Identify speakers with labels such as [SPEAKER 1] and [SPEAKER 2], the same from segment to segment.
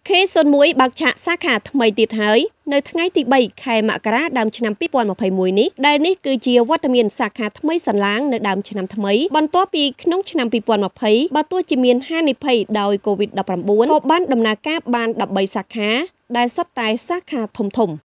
[SPEAKER 1] K01 បើកឆាកសាខាថ្មីទៀតហើយនៅថ្ងៃទី3 ខែមករាដើមឆ្នាំ2021នេះដែលនេះគឺជាវត្តមានសាខាថ្មីសន្លាងនៅដើមឆ្នាំថ្មីបន្ទាប់ពីក្នុងឆ្នាំ2020បើទោះជាមានហានិភ័យដោយ COVID-19 ក៏បានដំណើរការបាន13សាខាដែលសុទ្ធតែសាខាធំៗ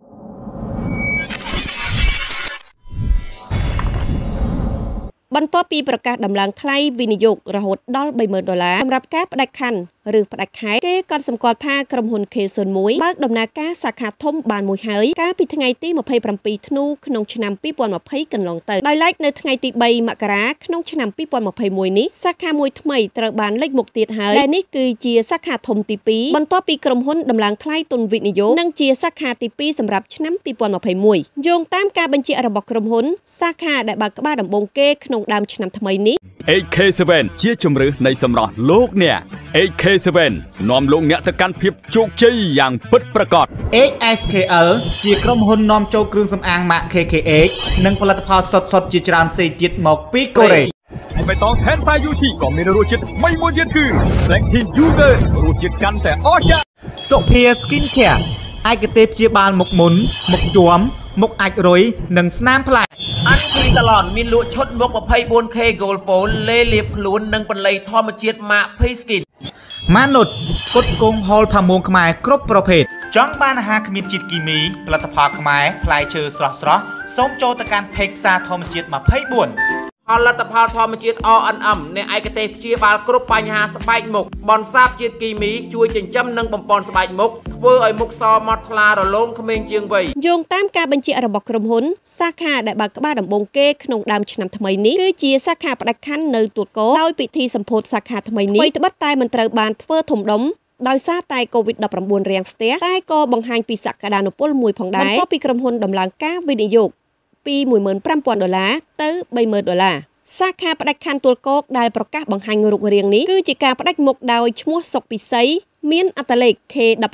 [SPEAKER 1] បន្ទាប់ពីប្រកាសដំឡើងថ្លៃវិនិយោគរហូតដល់$30,000សម្រាប់ការផ្ដាច់ខណ្ឌឬផ្ដាច់ខេត្តគេក៏សម្គាល់ថាក្រុមហ៊ុន K01 បើកដំណើរការសាខាធំបានមួយហើយកាលពីថ្ងៃទី27ធ្នូក្នុងឆ្នាំ2020កន្លងទៅដោយឡែកនៅថ្ងៃទី3មករាក្នុងឆ្នាំ2021នេះសាខាមួយថ្មីត្រូវបានលេចមុខទៀតហើយដែលនេះគឺជាសាខាធំទី2បន្ទាប់ពីក្រុមហ៊ុនដំឡើងថ្លៃទុនវិនិយោគនិងជាសាខាទី2សម្រាប់ឆ្នាំ2021យោងតាមការបញ្ជាក់របស់ក្រុមហ៊ុនសាខាដែលបើកក្បាលដំបូងគេក្នុងដើមឆ្នាំថ្មីនេះ
[SPEAKER 2] K01 ជាជំរឿសនៃសម្រស់លោកអ្នក K01 នាំលោកអ្នកទៅកាន់ភាពជោគជ័យយ៉ាងពិតប្រាកដ
[SPEAKER 3] HSKL ជាក្រុមហ៊ុននាំចូលគ្រឿងសម្អាងម៉ាក KKH និងផលិតផលសុទ្ធជាច្រើនផ្សេងទៀតមកពីកូរ៉េ
[SPEAKER 2] ហើយបៃតង Hentai Yuchi ក៏មានរសជាតិថ្មីមួយទៀតគឺ Black Tea User រសជាតិកាន់តែអស្ចារ្យ
[SPEAKER 3] សុភា Skin Care ឯកទេសព្យាបាលមុខមុនមុខជាំមុខអាចរុយនិងស្នាមផ្លែ
[SPEAKER 4] អាន់ទីសាឡនមានលក់ឈុតមុខ 24K Gold Fold លេលាបខ្លួននិងបន្លៃធម្មជាតិម៉ាក Pay Skin
[SPEAKER 3] ម៉ានុតគុតគង់ហូលផាមួងខ្មែរគ្រប់ប្រភេទចង់បានអាហារគ្មានជាតិគីមីផលិតផលខ្មែរផ្លែឈើស្រស់សូមចូលទៅកាន់ Page ផ្សារធម្មជាតិ24
[SPEAKER 4] ផលិតផលធម្មជាតិ RNM អ្នកឯកទេសព្យាបាលគ្រប់បញ្ហាស្បែកមុខបន្សាបជាតិគីមីជួយចិញ្ចឹមនិងបំប៉នស្បែកមុខធ្វើឲ្យមុខសម៉ត់ថ្លារលោងក្មេងជាងវ័យ
[SPEAKER 1] យោងតាមការបញ្ជាក់របស់ក្រុមហ៊ុនសាខាដែលបើកក្បាលដំបូងគេក្នុងដើមឆ្នាំថ្មីនេះគឺជាសាខាផ្ដាច់ខណ្ឌនៅទួលគោដោយពិធីសម្ពោធសាខាថ្មីនេះត្បិតតែមិនត្រូវបានធ្វើធំដុំដោយសារតែ COVID-19 រាំងស្ទះតែក៏បង្ហាញពីសក្តានុពលមួយផងដែរបន្ទាប់ពីក្រុមហ៊ុនដំឡើងការវិនិយោគពី$15,000ទៅ$30,000សាខាផ្ដាច់ខណ្ឌទួលគោកដែលប្រកាសបង្ហាញរូបរាងនេះគឺជាការផ្ដាច់មុខដោយឈ្មោះសុកពិសីមានអត្តលេខ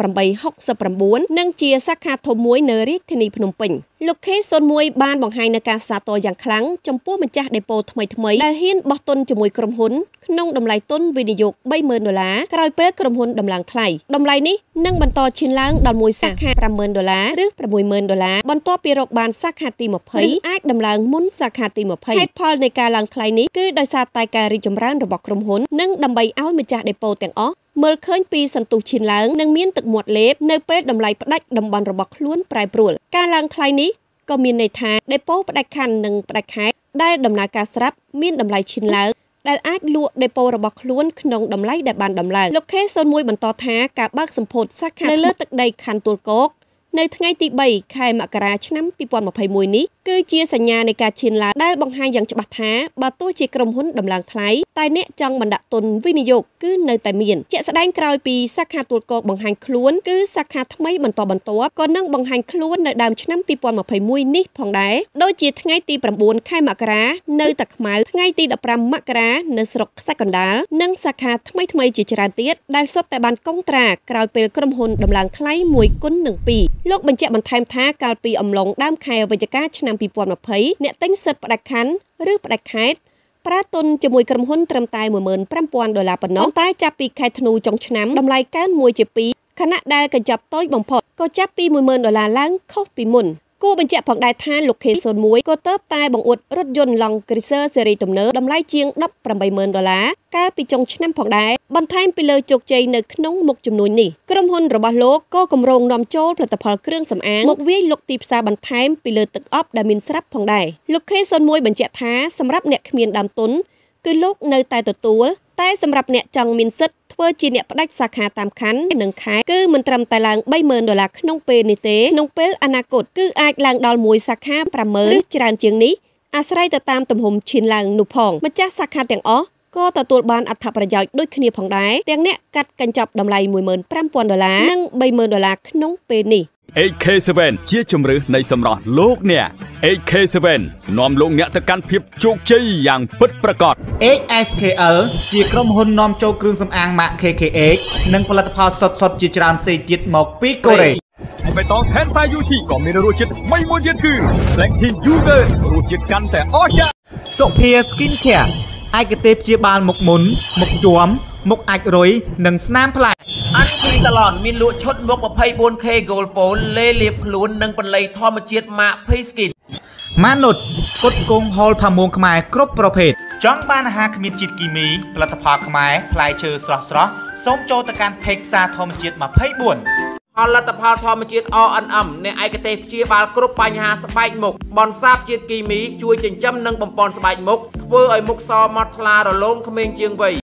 [SPEAKER 1] K1869 និងជាសាខាធំមួយនៅរាជធានីភ្នំពេញលោក K01 បានបង្ហាញនូវការសាទរយ៉ាងខ្លាំងចំពោះម្ចាស់ដេប៉ូថ្មីដែលហ៊ានបោះទុនជាមួយក្រុមហ៊ុនក្នុងតម្លៃទុនវិនិយោគ$30,000ក្រោយពេលក្រុមហ៊ុនដំឡើងថ្លៃតម្លៃនេះនឹងបន្តឈានឡើងដល់មួយសាខា$50,000ឬ$60,000បន្ទាប់ពីរកបានសាខាទី20អាចដំឡើងមុនសាខាទី20ហេតុផលនៃការឡើងថ្លៃនេះគឺដោយសារតែការរីកចម្រើនរបស់ក្រុមហ៊ុននិងដើម្បីឲ្យម្ចាស់ដេប៉ូទាំងអស់មើលឃើញពីសន្ទុះឈានឡើងនិងមានទឹកមាត់លេបនៅពេលតម្លៃផ្ដាច់តំបន់របស់ខ្លួនប្រែប្រួលការឡើងថ្លៃនេះក៏មានន័យថាដេប៉ូផ្ដាច់ខណ្ឌនិងផ្ដាច់ខេត្តដែលដំណើរការស្រាប់មានតម្លៃឈានឡើងដែលអាចលក់ដេប៉ូរបស់ខ្លួនក្នុងតម្លៃដែលបានដំឡើងលោក K01 បន្តថាការបើកសម្ពោធសាខានៅលើទឹកដីខណ្ឌទួលគោកនៅថ្ងៃទី3ខែមករាឆ្នាំ2021នេះគឺជាសញ្ញានៃការឈានឡើងដែលបង្ហាញយ៉ាងច្បាស់ថាបើទោះជាក្រុមហ៊ុនដំឡើងថ្លៃតែអ្នកចង់បណ្ដាក់ទុនវិនិយោគគឺនៅតែមានជាក់ស្ដែងក្រោយពីសាខាទួលគោកបង្ហាញខ្លួនគឺសាខាថ្មីបន្តបន្ទាប់ក៏នឹងបង្ហាញខ្លួននៅដើមឆ្នាំ2021នេះផងដែរដូចជាថ្ងៃទី9ខែមករានៅតាខ្មៅថ្ងៃទី15មករានៅស្រុកខ្សាច់កណ្ដាលនិងសាខាថ្មីជាច្រើនទៀតដែលសុទ្ធតែបានកុងត្រាក្រោយពេលក្រុមហ៊ុនដំឡើងថ្លៃ1គុណនឹង2លោកបញ្ជាក់បន្ថែមថាកាលពីអំឡុងដើមខែវិច្ឆិកាឆ្នាំ2020អ្នកទិញសិទ្ធិផ្ដាច់ខណ្ឌឬផ្ដាច់ខេត្តប្រើទុនជាមួយក្រុមហ៊ុនត្រឹមតែ$15,000ប៉ុណ្ណោះតែចាប់ពីខែធ្នូចុងឆ្នាំតម្លៃកើន1ជា2ខណៈដែលកញ្ចប់តូចបំផុតក៏ចាប់ពី$10,000ឡើងខុសពីមុនគួរបញ្ជាក់ផងដែរថាលោក K01 ក៏ទើបតែបង្អួតរថយន្ត Long Cruiser ស៊េរីទំនើបតម្លៃជាង$18,000កាលពីចុងឆ្នាំផងដែរបន្ថែមពីលើជោគជ័យនៅក្នុងមុខជំនួញនេះក្រុមហ៊ុនរបស់លោកក៏គម្រោងនាំចូលផលិតផលគ្រឿងសម្អាងមកវាយលុកទីផ្សារបន្ថែមពីលើទឹកអប់ដែលមានស្រាប់ផងដែរលោក K01 បញ្ជាក់ថាសម្រាប់អ្នកគ្មានដើមទុនគឺលោកនៅតែទទួលតែសម្រាប់អ្នកចង់មានសិទ្ធិធ្វើជាអ្នកផ្ដាច់សាខាតាមខណ្ឌនិងខេត្តគឺមិនត្រឹមតែឡើង$30,000ក្នុងពេលនេះទេក្នុងពេលអនាគតគឺអាចឡើងដល់មួយសាខា$50,000ឬច្រើនជាងនេះអាស្រ័យទៅតាមទំហំឈានឡើងនោះផងម្ចាស់សាខាទាំងអស់ក៏ទទួលបានអត្ថប្រយោជន៍ដូចគ្នាផងដែរទាំងអ្នកកាត់កញ្ចប់តម្លៃ$15,000និង$30,000ក្នុងពេលនេះ
[SPEAKER 2] K01 ជាជំរឿសនៃសម្រស់លោកអ្នក K01 នាំលោកអ្នកទៅកាន់ភាពជោគជ័យយ៉ាងពិតប្រាកដ
[SPEAKER 3] HSKL ជាក្រុមហ៊ុននាំចូលគ្រឿងសម្អាងម៉ាក KKH និងផលិតផលសុទ្ធជាច្រើនផ្សេងទៀតមកពីកូរ៉េ
[SPEAKER 2] ហើយបៃតង Hentai Yuchi ក៏មានរសជាតិថ្មីមួយទៀតគឺ Black Tea User រសជាតិកាន់តែអស្ចារ្យ
[SPEAKER 3] សុភា Skin Care ឯកទេសព្យាបាលមុខមុនមុខជាំមុខអាចរុយនិងស្នាមផ្លែ
[SPEAKER 4] អាន់ទីសាឡនមានលក់ឈុតមុខ 24K Gold Fold លេលាបខ្លួននិងបន្លៃធម្មជាតិម៉ាក P Skin
[SPEAKER 3] ម៉ានុតផ្គត់ផ្គង់ហូលផាមួងខ្មែរគ្រប់ប្រភេទចង់បានអាហារគ្មានជាតិគីមីផលិតផលខ្មែរផ្លែឈើស្រស់ៗសូមចូលទៅកាន់ Page ផ្សារធម្មជាតិ24
[SPEAKER 4] ផលិតផលធម្មជាតិ R&M អ្នកឯកទេសព្យាបាលគ្រប់បញ្ហាស្បែកមុខបន្សាបជាតិគីមីជួយចិញ្ចឹមនិងបំប៉នស្បែកមុខធ្វើឲ្យមុខសមាត់ថ្លារលោងក្មេងជាងវ័យ